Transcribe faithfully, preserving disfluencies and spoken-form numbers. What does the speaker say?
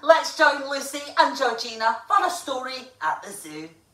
let's join Lucy and Georgina for a story at the zoo.